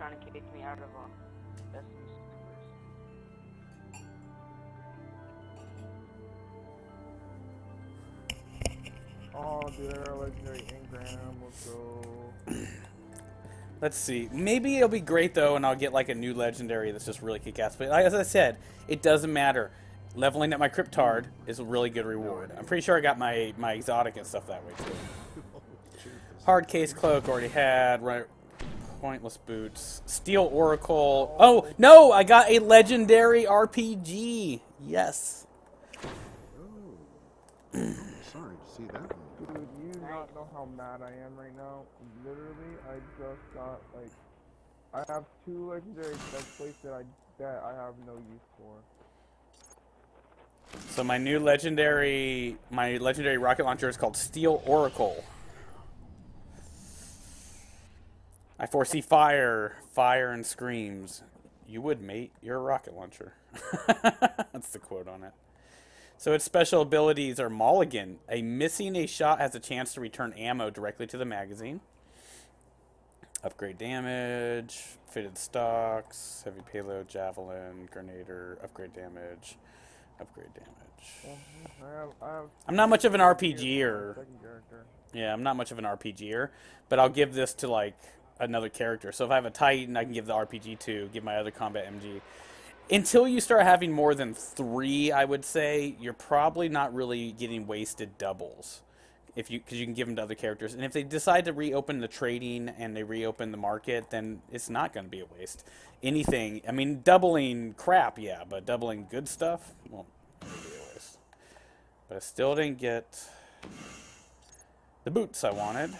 trying to kick me out of Destiny Tours. Oh, dude, legendary engram. Let's go. Let's see. Maybe it'll be great, though, and I'll get, like, a new legendary that's just really kick-ass. But as I said, it doesn't matter. Leveling up my Cryptard is a really good reward. I'm pretty sure I got my exotic and stuff that way, too. Hard Case Cloak already had. Right. Pointless Boots. Steel Oracle. Oh, no! I got a legendary RPG! Yes. Oh. Sorry to see that one. Dude, you not know how mad I am right now. Literally, I just got, like, I have 2 legendary plates that I have no use for. So my legendary rocket launcher is called Steel Oracle. I foresee fire and screams. You would, mate. You're a rocket launcher. That's the quote on it. So its special abilities are Mulligan. Missing a shot has a chance to return ammo directly to the magazine. Upgrade damage, fitted stocks, heavy payload, javelin, grenader, upgrade damage, upgrade damage. I'm not much of an RPGer. Yeah, I'm not much of an RPGer, but I'll give this to, like, another character. So if I have a Titan, I can give the RPG to, give my other combat MG. Until you start having more than 3, I would say, you're probably not really getting wasted doubles. Because you can give them to other characters. And if they decide to reopen the trading and they reopen the market, then it's not going to be a waste. Anything, I mean, doubling crap, yeah, but doubling good stuff, well, it'll be a waste. But I still didn't get the boots I wanted.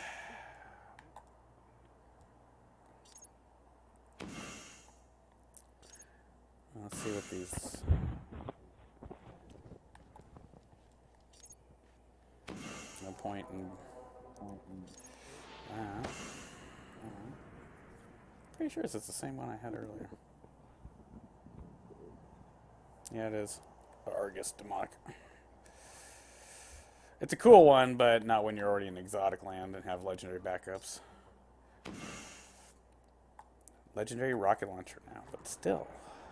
Let's see what these... No point in... Pretty sure it's the same one I had earlier. Yeah, it is. The Argus Demonic. It's a cool one, but not when you're already in exotic land and have legendary backups. Legendary rocket launcher now, but still...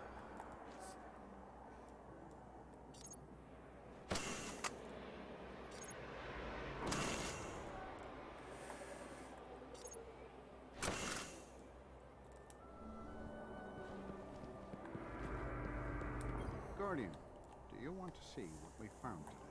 Guardian, do you want to see what we found today?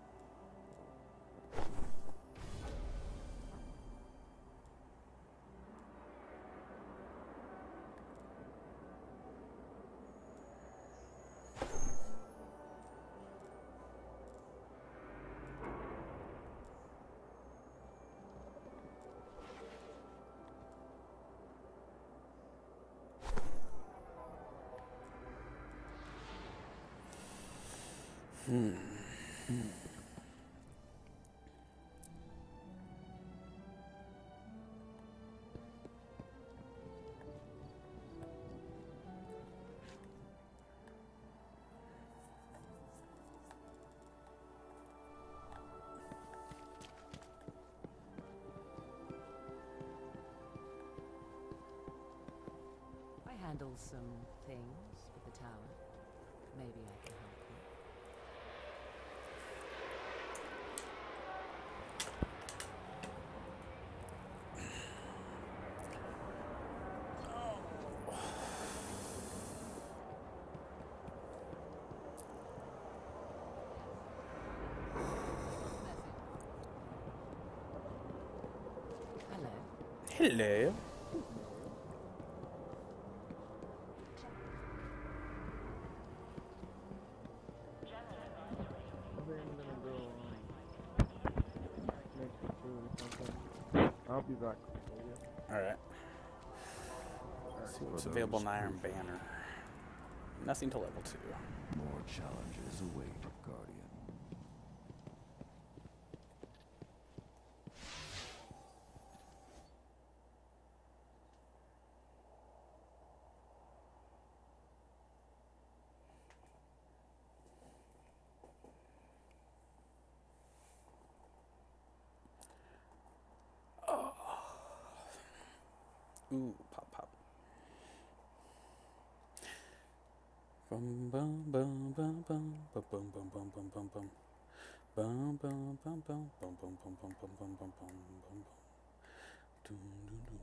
I handle some things with the tower. Maybe I can help you. Hello. I'll be back. Alright. Let's see what's available in Iron Banner. Nothing to level 2. More challenges await, Guardian. Ooh, pop, pop. Bum bum bum bum bum bum bum bum bum bum bum bum. Bum bum bum bum bum bum bum bum bum bum bum bum bum. Dun dun dun.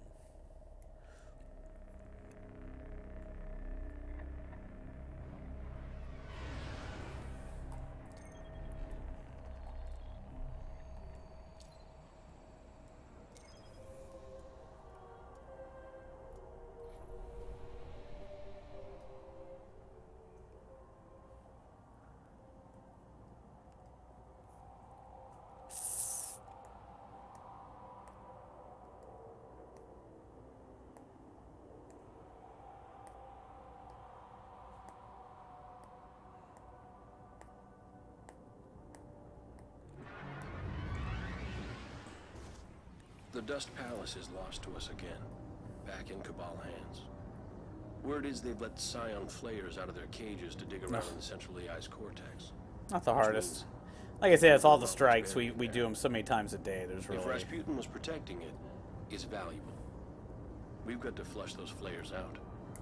The Dust Palace is lost to us again, back in Cabal hands. Word is they've let Scion Flayers out of their cages to dig around in the Central AI's cortex. Not the hardest. Like I said, it's all the strikes. We do them so many times a day. There's really... If Rasputin was protecting it, it's valuable. We've got to flush those Flayers out.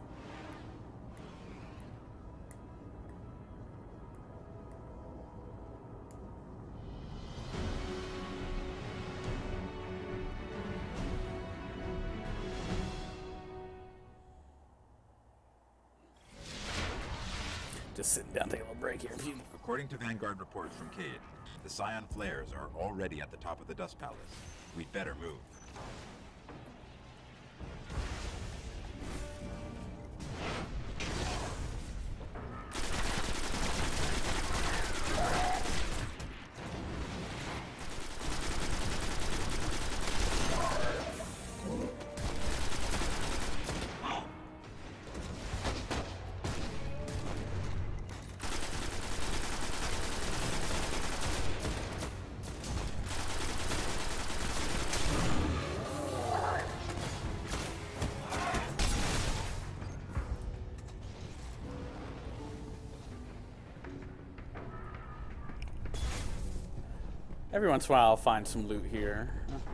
Just sitting down, take a little break here. According to Vanguard reports from Cade, the Scion Flayers are already at the top of the Dust Palace. We'd better move. Every once in a while I'll find some loot here.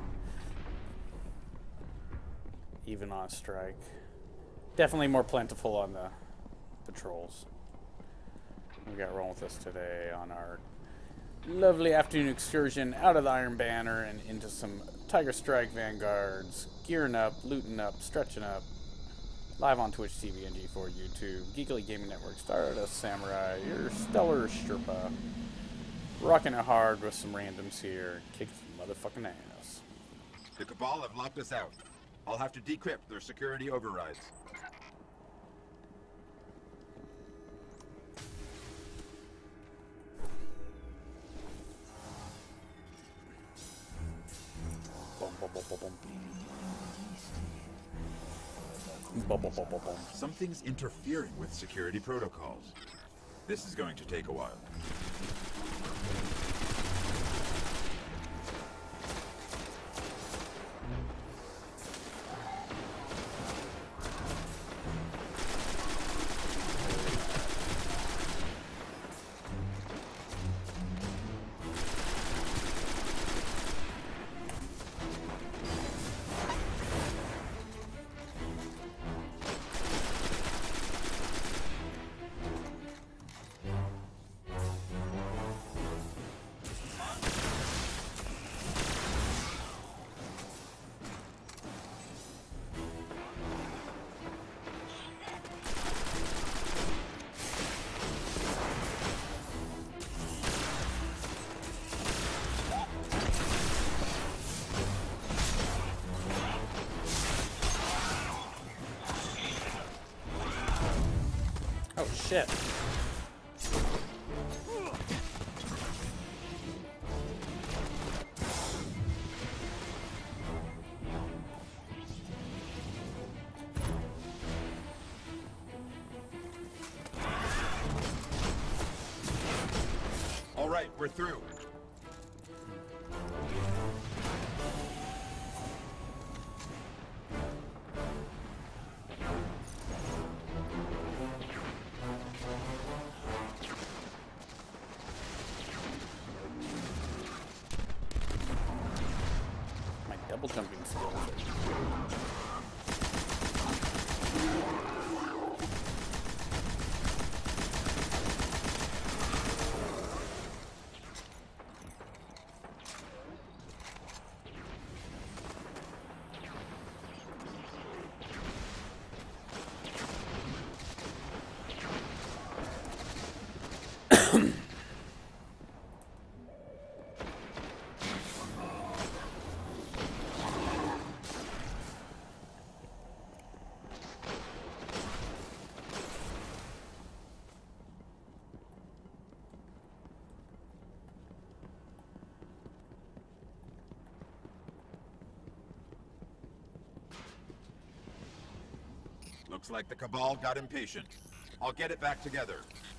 Even on a strike. Definitely more plentiful on the patrols. We got rolling with us today on our lovely afternoon excursion out of the Iron Banner and into some Tiger Strike Vanguards. Gearing up, looting up, stretching up. Live on Twitch TV and G4 YouTube. Geekly Gaming Network, Stardust Samurai, your Stellar Sherpa. Rocking it hard with some randoms here. Kicking some motherfucking ass. The Cabal have locked us out. I'll have to decrypt their security overrides. Bum, bum, bum, bum, bum. Bum, bum, bum, bum, bum. Something's interfering with security protocols. This is going to take a while. Oh shit. All right, we're through. My double jumping skills. Looks like the Cabal got impatient. I'll get it back together.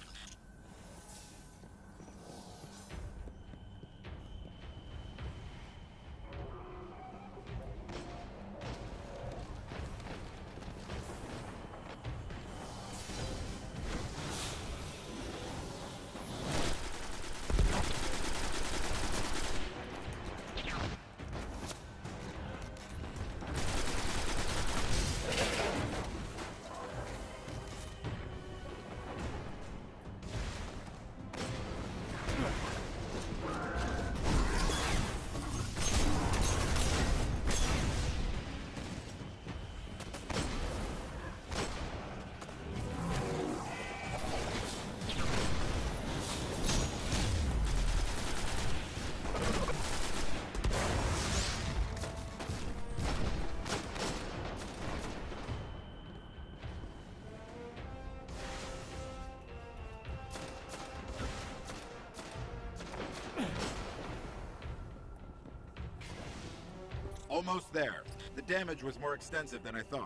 Almost there. The damage was more extensive than I thought.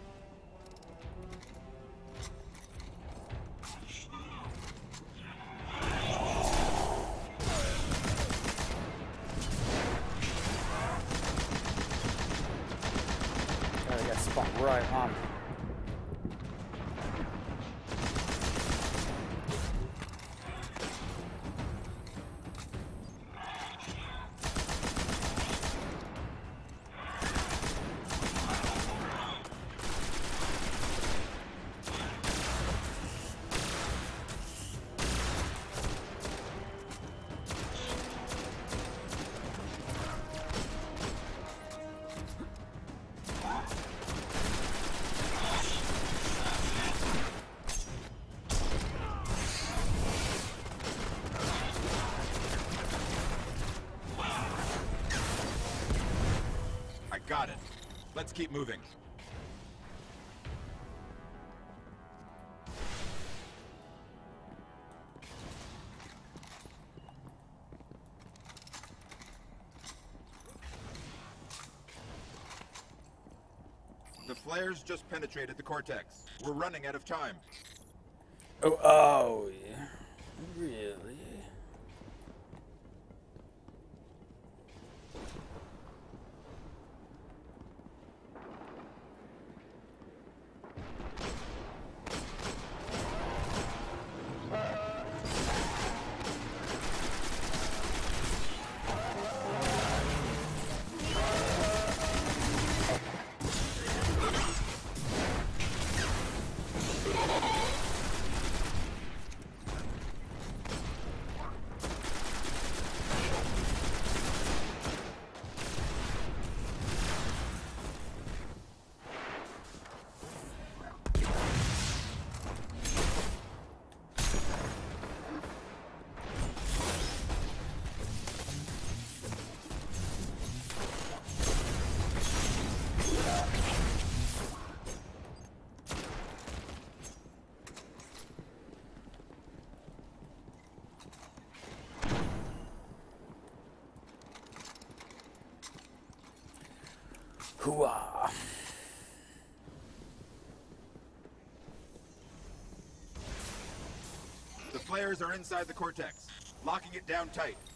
Oh, I got spot right on. Got it. Let's keep moving. The flares just penetrated the cortex. We're running out of time. Oh, yeah. Really? Hooah. The flares are inside the cortex, locking it down tight.